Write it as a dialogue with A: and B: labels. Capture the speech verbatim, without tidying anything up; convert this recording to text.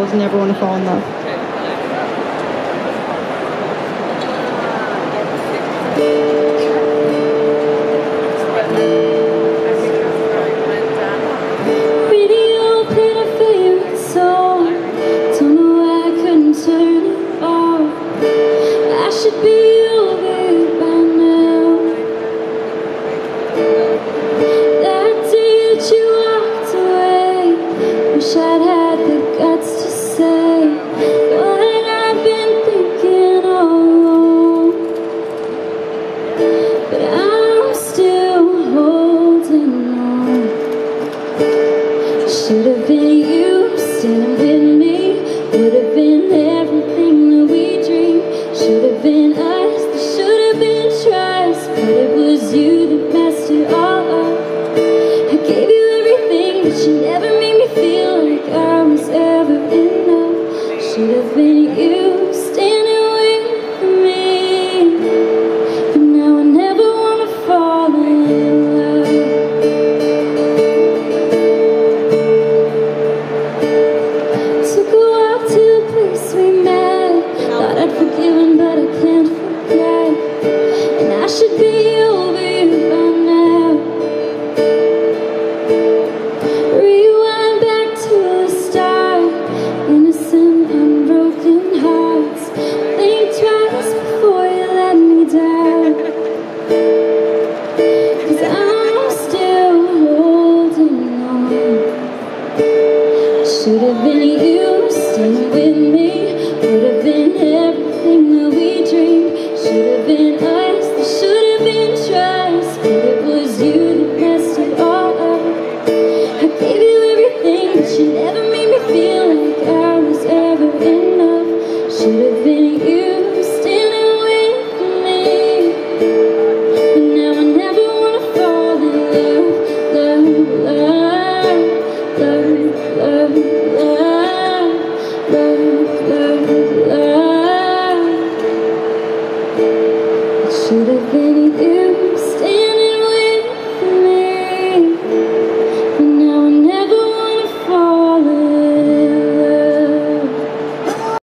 A: girls never want to fall in love.
B: Radio played our favorite song. Don't know why I couldn't turn it off. I should be over it by now. That day that you walked away, wish I'd had the guts to say what I've been thinking all along. But I'm still holding on. Should have been you standing with me. Would have been everything that we dreamed. Should have been us, there should have been trust. But it was you that messed it all up. I gave you everything, but you never made me feel like I was ever enough. Should have been you standing with me. But now I never wanna fall in love. Took a walk to the place we met. Thought I'd forgiven, but I can't forget. And I should be over you by now. Rewind back to the start. Innocent, unbroken hearts. Think twice before you let me down. 'Cause I'm still holding on. Should have been you standing with me. Would have